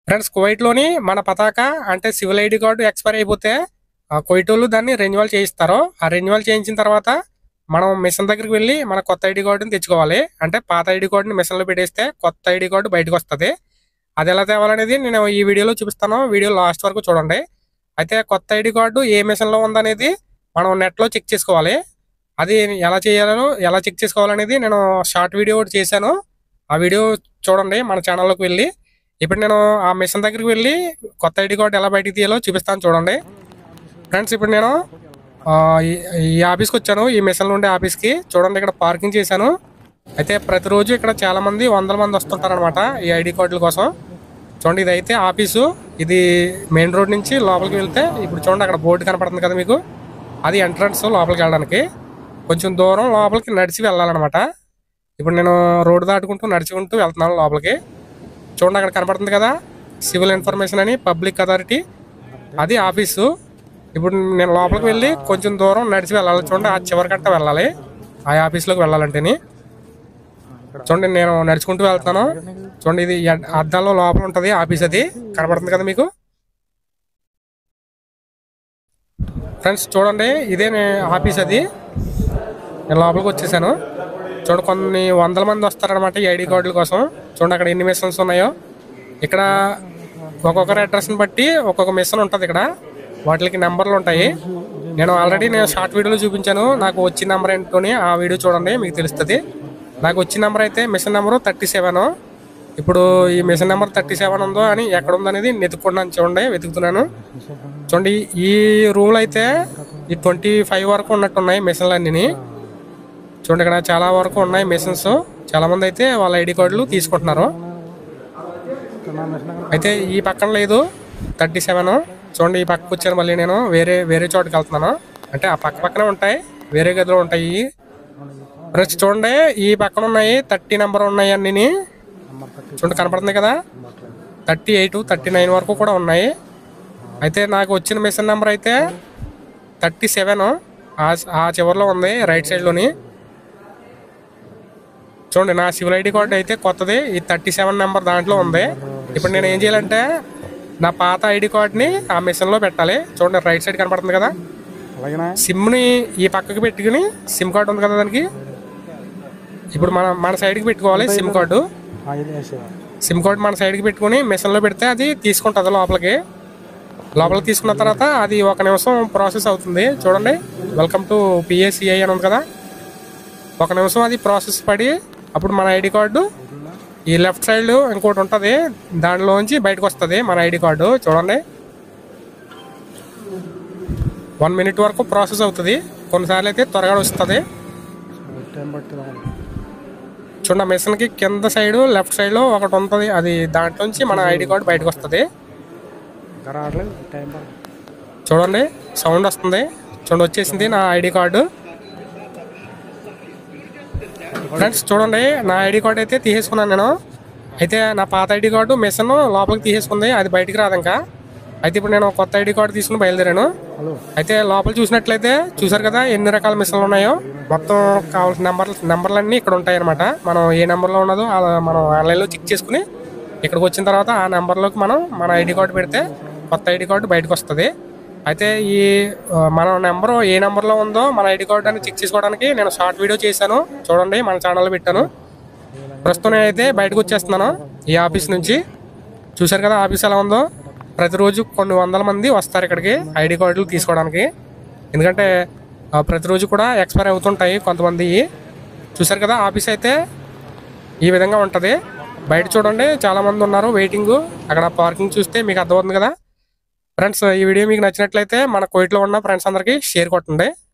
Friends కువైట్లోని మన పతాక అంటే సివిల్ ఐడి కార్డు ఎక్స్పైర్ అయిపోతే కువైట్ వాళ్ళు దాన్ని రెన్యువల్ చేయిస్తారు. ఆ రెన్యువల్ చేయించిన తర్వాత మనం మిషన్ దగ్గరికి వెళ్ళి మన కొత్త ఐడి కార్డుని తెచ్చుకోవాలి. అంటే పాత ఐడి కార్డుని మిషన్లో పెట్టేస్తే కొత్త ఐడి కార్డు బయటకు వస్తుంది. అది ఎలా తేవాలనేది నేను ఈ వీడియోలో చూపిస్తాను. వీడియో లాస్ట్ వరకు చూడండి. అయితే కొత్త ఐడి కార్డు ఏ మిషన్లో ఉందనేది మనం నెట్లో చెక్ చేసుకోవాలి. అది ఎలా చేయాలో ఎలా చెక్ చేసుకోవాలనేది నేను షార్ట్ వీడియో ఒకటి చేశాను. ఆ వీడియో చూడండి మన ఛానల్లోకి వెళ్ళి. ఇప్పుడు నేను ఆ మిషన్ దగ్గరికి వెళ్ళి కొత్త ఐడి కార్డు ఎలా బయటికి తీయాలో చూపిస్తాను చూడండి. ఫ్రెండ్స్ ఇప్పుడు నేను ఈ ఆఫీస్కి వచ్చాను. ఈ మిషన్లో ఉండే ఆఫీస్కి చూడండి. ఇక్కడ పార్కింగ్ చేశాను. అయితే ప్రతిరోజు ఇక్కడ చాలా మంది వందల మంది వస్తుంటారనమాట ఈ ఐడి కార్డుల కోసం. చూడండి ఇది అయితే ఆఫీసు. ఇది మెయిన్ రోడ్ నుంచి లోపలికి వెళ్తే ఇప్పుడు చూడండి అక్కడ బోర్డు కనపడుతుంది కదా మీకు, అది ఎంట్రన్స్ లోపలికి వెళ్ళడానికి. కొంచెం దూరం లోపలికి నడిచి వెళ్ళాలన్నమాట. ఇప్పుడు నేను రోడ్డు దాటుకుంటూ నడుచుకుంటూ వెళ్తున్నాను లోపలికి. చూడండి అక్కడ కనపడుతుంది కదా సివిల్ ఇన్ఫర్మేషన్ అని పబ్లిక్ అథారిటీ, అది ఆఫీసు. ఇప్పుడు నేను లోపలికి వెళ్ళి కొంచెం దూరం నడిచి వెళ్ళాలి. చూడండి ఆ చివరికట్ట వెళ్ళాలి ఆ ఆఫీస్లోకి వెళ్ళాలంటేని. చూడండి నేను నడుచుకుంటూ వెళ్తాను. చూడండి ఇది అద్దాల్లో లోపల ఉంటుంది ఆఫీస్, అది కనపడుతుంది కదా మీకు. ఫ్రెండ్స్ చూడండి ఇదే ఆఫీస్, అది నేను లోపలికి వచ్చేసాను. చూడండి కొన్ని వందల మంది వస్తారనమాట ఈ ఐడి కార్డుల కోసం. చూడండి అక్కడ ఎన్ని మిషన్స్ ఉన్నాయో. ఇక్కడ ఒక్కొక్కరి అడ్రస్ని బట్టి ఒక్కొక్క మిషన్ ఉంటుంది. ఇక్కడ వాటికి నెంబర్లు ఉంటాయి. నేను ఆల్రెడీ షార్ట్ వీడియోలో చూపించాను నాకు వచ్చిన నెంబర్ ఏంటోని. ఆ వీడియో చూడండి మీకు తెలుస్తుంది. నాకు వచ్చిన నెంబర్ అయితే మిషన్ నెంబరు 37. ఇప్పుడు ఈ మిషన్ నెంబర్ 37 ఉందో అని ఎక్కడ ఉందనేది వెతుక్కున్నాను. చూడండి వెతుకుతున్నాను. చూడండి ఈ రూమ్లో అయితే ఈ 25 వరకు ఉన్నట్టున్నాయి మిషన్లు అన్నీ. చూడండి ఇక్కడ చాలా వరకు ఉన్నాయి మిషన్స్. చాలా మంది అయితే వాళ్ళ ఐడి కార్డులు తీసుకుంటున్నారు. అయితే ఈ పక్కన లేదు 37. చూడండి ఈ పక్కకు వచ్చాను. మళ్ళీ నేను వేరే చోటుకి వెళ్తున్నాను. అంటే ఆ పక్కనే ఉంటాయి, వేరే గదిలో ఉంటాయి. ఫ్రెండ్స్ చూడండి ఈ పక్కన ఉన్నాయి 30 నెంబర్ ఉన్నాయి అన్నీ. చూడండి కనపడుతుంది కదా 38, 39 వరకు కూడా ఉన్నాయి. అయితే నాకు వచ్చిన మిషన్ నెంబర్ అయితే 37 ఆ చివరిలో ఉంది రైట్ సైడ్లోని. చూడండి నా సివిల్ ఐడి కార్డు అయితే కొత్తది ఈ 37 నెంబర్ దాంట్లో ఉంది. ఇప్పుడు నేను ఏం చేయాలంటే నా పాత ఐడి కార్డుని ఆ మిషన్లో పెట్టాలి. చూడండి రైట్ సైడ్ కనపడుతుంది కదా, సిమ్ని ఈ పక్కకి పెట్టుకుని సిమ్ కార్డు ఉంది కదా దానికి. ఇప్పుడు మన సైడ్కి పెట్టుకోవాలి సిమ్ కార్డు. సిమ్ కార్డు మన సైడ్కి పెట్టుకుని మిషన్లో పెడితే అది తీసుకుంటుంది లోపలికి తీసుకున్న తర్వాత అది 1 నిమిషం ప్రాసెస్ అవుతుంది. చూడండి వెల్కమ్ టు PACI అని ఉంది కదా, 1 నిమిషం అది ప్రాసెస్ పడి అప్పుడు మన ఐడి కార్డు ఈ లెఫ్ట్ సైడ్ ఇంకోటి ఉంటుంది దానిలోంచి బయటకు వస్తుంది మన ఐడి కార్డు. చూడండి 1 మినిట్ వరకు ప్రాసెస్ అవుతుంది. కొన్నిసార్లు అయితే త్వరగా వస్తుంది. చూడండి మిషన్కి కింద సైడు లెఫ్ట్ సైడ్లో ఒకటి ఉంటుంది, అది దాంట్లోంచి మన ఐడి కార్డు బయటకు వస్తుంది. చూడండి సౌండ్ వస్తుంది. చూడండి వచ్చేసింది నా ఐడి కార్డు. ఫ్రెండ్స్ చూడండి నా ఐడి కార్డు అయితే తీసేసుకున్నాను నేను. అయితే నా పాత ఐడి కార్డు మిషన్ లోపలికి తీసేసుకుంది, అది బయటికి రాదు ఇంకా. అయితే ఇప్పుడు నేను కొత్త ఐడి కార్డు తీసుకుని బయలుదేరాను. అయితే లోపల చూసినట్లయితే చూసారు కదా ఎన్ని రకాల మిషన్లు ఉన్నాయో. మొత్తం కావాల్సిన నెంబర్లన్నీ ఇక్కడ ఉంటాయి అనమాట. మనం ఏ నెంబర్లో ఉన్నదో మనం ఆన్లైన్లో చెక్ చేసుకుని ఇక్కడికి వచ్చిన తర్వాత ఆ నెంబర్లోకి మనం మన ఐడి కార్డు పెడితే కొత్త ఐడి కార్డు బయటకు వస్తుంది. అయితే ఈ మన నెంబరు ఏ నెంబర్లో ఉందో మన ఐడి కార్డు అని చెక్ చేసుకోవడానికి నేను షార్ట్ వీడియో చేశాను. చూడండి మన ఛానల్లో పెట్టాను. ప్రస్తుతం నేనైతే బయటకు వచ్చేస్తున్నాను ఈ ఆఫీస్ నుంచి. చూశారు కదా ఆఫీస్ ఎలా ఉందో. ప్రతిరోజు కొన్ని వందల మంది వస్తారు ఇక్కడికి ఐడి కార్డులు తీసుకోవడానికి. ఎందుకంటే ప్రతిరోజు కూడా ఎక్స్పైర్ అవుతుంటాయి కొంతమంది. చూశారు కదా ఆఫీస్ అయితే ఈ విధంగా ఉంటుంది. బయట చూడండి చాలామంది ఉన్నారు వెయిటింగ్. అక్కడ పార్కింగ్ చూస్తే మీకు అర్థమవుతుంది కదా. ఫ్రెండ్స్ ఈ వీడియో మీకు నచ్చినట్లయితే మన కువైట్లో ఉన్న ఫ్రెండ్స్ అందరికీ షేర్ కొట్టండి.